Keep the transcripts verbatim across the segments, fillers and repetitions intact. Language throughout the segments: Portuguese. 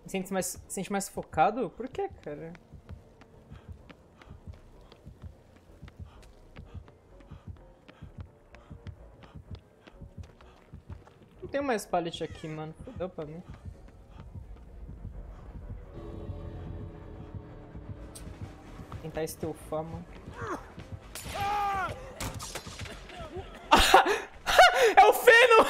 Sente mais, sente mais focado? Por que, cara? Não tem mais pallet aqui, mano. Fudeu pra mim. Tentar estufar, mano. É o feno!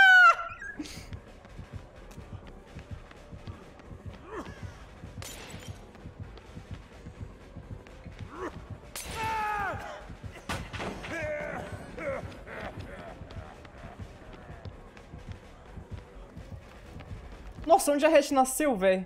Nossa, onde a Hash nasceu, velho?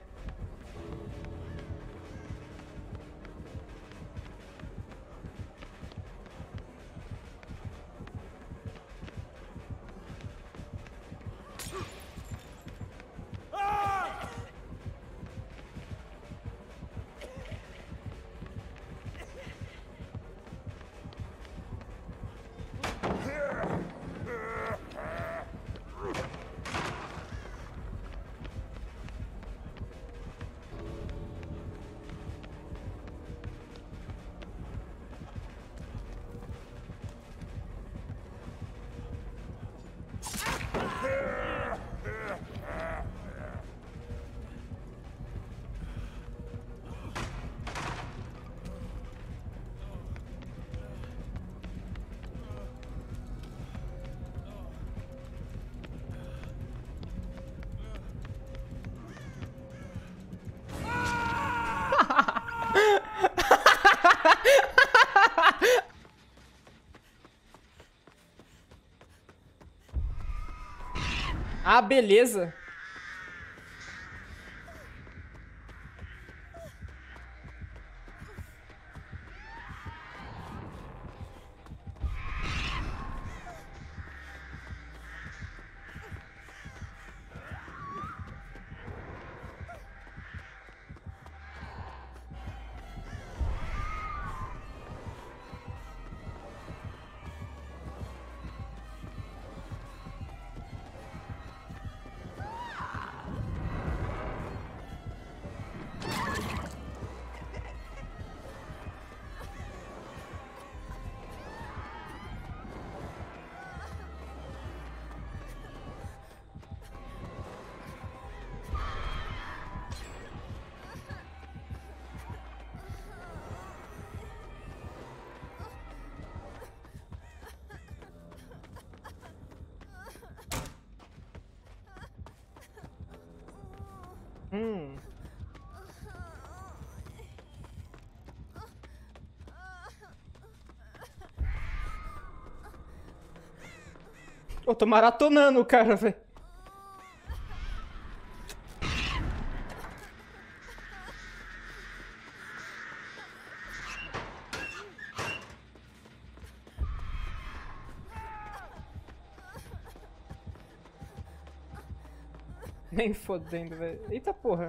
Ah, beleza. Hum. Eu tô maratonando o cara, velho. Nem fodendo, velho. Eita porra.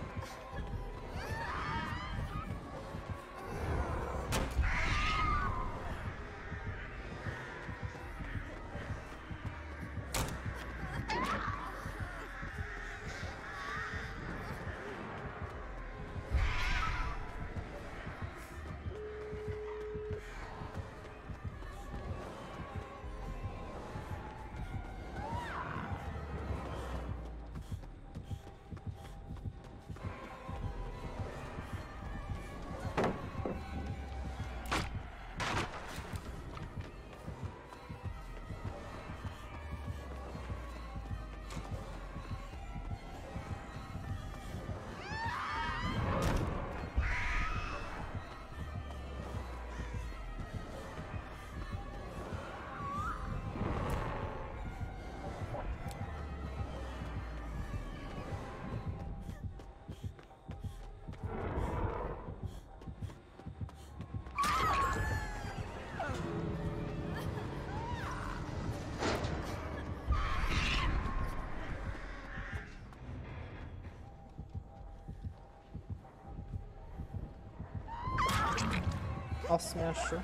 Nossa, me achou.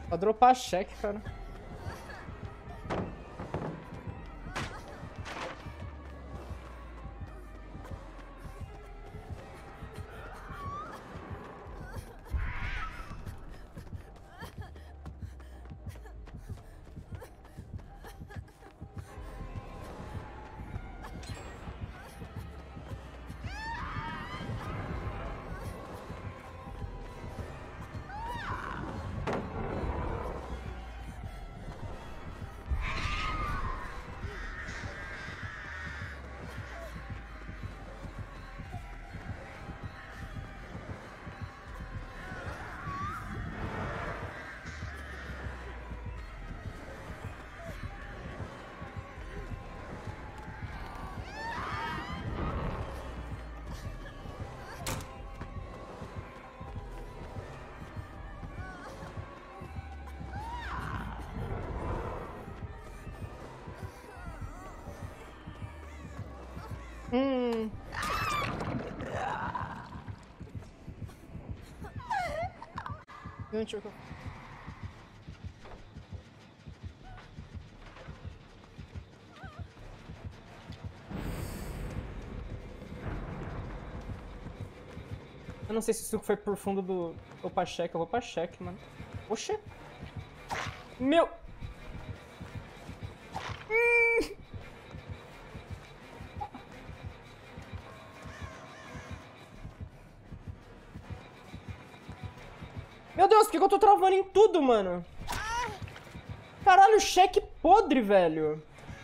Só dropar cheque, cara. Hum. Gente, eu... eu não sei se isso foi por fundo do... Ou pra cheque, eu vou pra cheque, mano. Oxê. Meu... Hum. Meu Deus, por que eu tô travando em tudo, mano? Caralho, cheque podre, velho.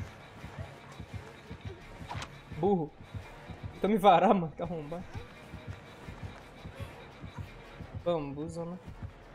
Burro. Então me varar, mano, que arrombar. Bambuza, né?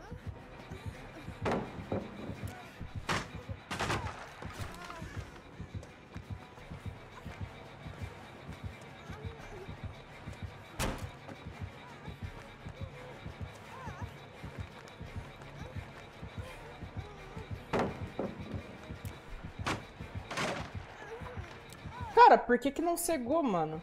Cara, por que que não cegou, mano?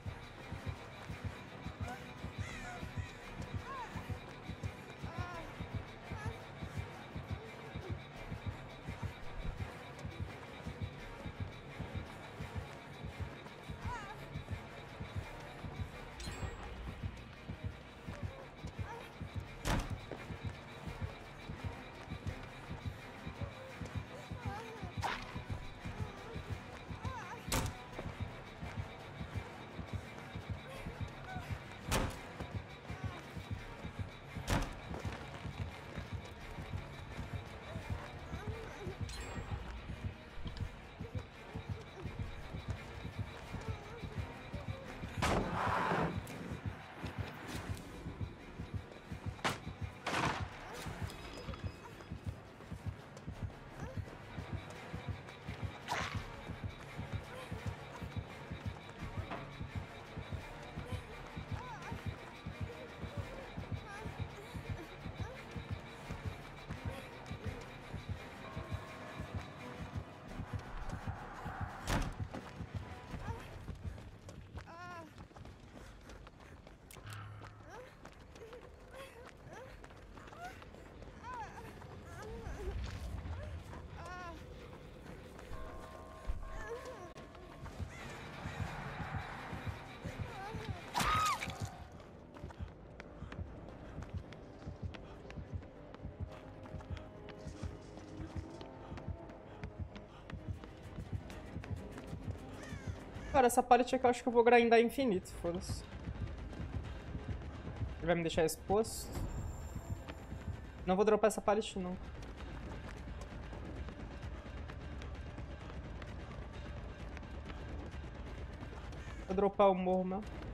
Cara, essa pallet aqui eu acho que eu vou grindar infinito, foda-se. Ele vai me deixar exposto. Não vou dropar essa pallet, não. Vou dropar o morro mesmo.